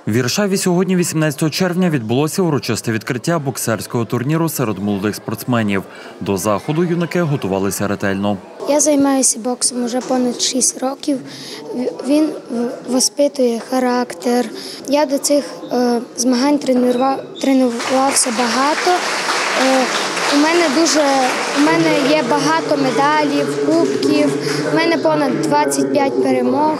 В Іршаві сьогодні, 18 червня, відбулося урочисте відкриття боксерського турніру серед молодих спортсменів. До заходу юнаки готувалися ретельно. Я займаюся боксом вже понад 6 років. Він воспитує характер. Я до цих змагань тренувався багато. У мене є багато медалів, кубків, у мене понад 25 перемог.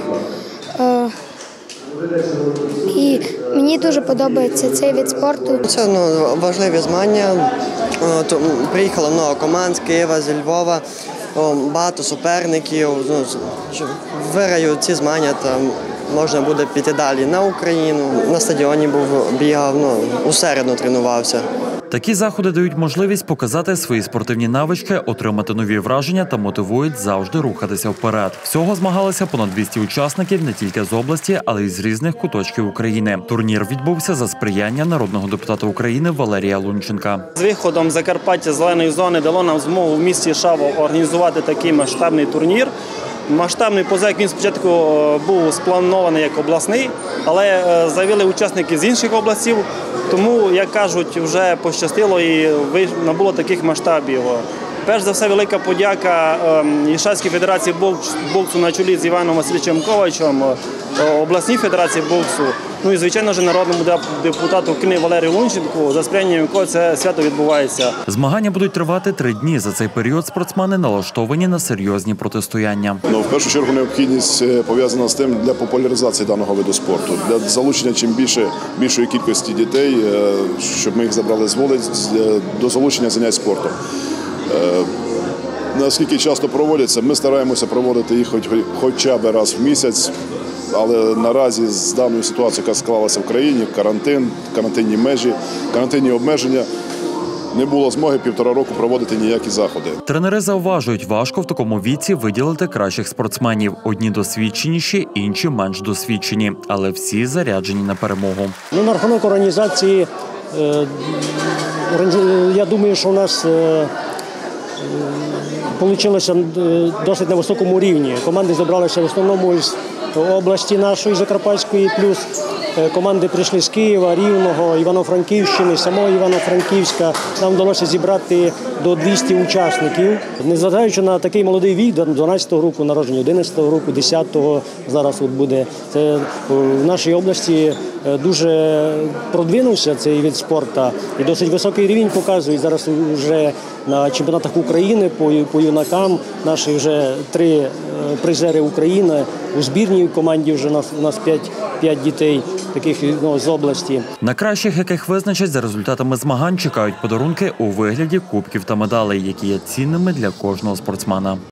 І мені дуже подобається цей вид спорту. Це важливі змагання. Приїхало багато команд з Києва, зі Львова, багато суперників. Виграю ці змагання, там можна буде піти далі на Україну. На стадіоні бігав, у середу тренувався. Такі заходи дають можливість показати свої спортивні навички, отримати нові враження та мотивують завжди рухатися вперед. Всього змагалися понад 200 учасників не тільки з області, але й з різних куточків України. Турнір відбувся за сприяння народного депутата України Валерія Лунченка. З виходом Закарпаття з зеленої зони дало нам змогу в місті Іршава організувати такий масштабний турнір. Масштабний поза, він спочатку був спланований як обласний, але заявили учасники з інших областів, тому, як кажуть, вже пощастило і набуло таких масштабів. Перш за все, велика подяка Іршавській федерації боксу на чолі з Іваном Васильовичем Ковачем, обласній федерації боксу, і, звичайно ж, народному депутату України Валерію Лунченку, за сприянням якого це свято відбувається. Змагання будуть тривати 3 дні. За цей період спортсмени налаштовані на серйозні протистояння. В першу чергу необхідність пов'язана з тим для популяризації даного виду спорту, для залучення чим більшої кількості дітей, щоб ми їх забрали з молоді, до залучення занять спортом. Наскільки часто проводяться, ми стараємося проводити їх хоча б раз в місяць, але наразі з даною ситуацією, яка склалася в країні, карантин, карантинні межі, карантинні обмеження, не було змоги 1,5 року проводити ніякі заходи. Тренери зауважують, важко в такому віці виділити кращих спортсменів. Одні досвідченіші, інші менш досвідчені, але всі заряджені на перемогу. На рахунок організації, я думаю, що у нас вийшло досить на високому рівні. Команди зібралися в основному з області нашої Закарпатської, плюс команди прийшли з Києва, Рівного, Івано-Франківщини, самого Івано-Франківська. Нам вдалося зібрати до 200 учасників. Незважаючи на такий молодий вік, 12-го року народження, 11-го року, 10-го зараз буде. Це в нашій області дуже продвинувся цей вид спорту і досить високий рівень показують. Зараз вже на чемпіонатах України по юнакам наші вже 3 призери України. У збірній команді вже у нас 5 дітей таких з області. На кращих, яких визначать за результатами змагань, чекають подарунки у вигляді кубків та медалей, які є цінними для кожного спортсмена.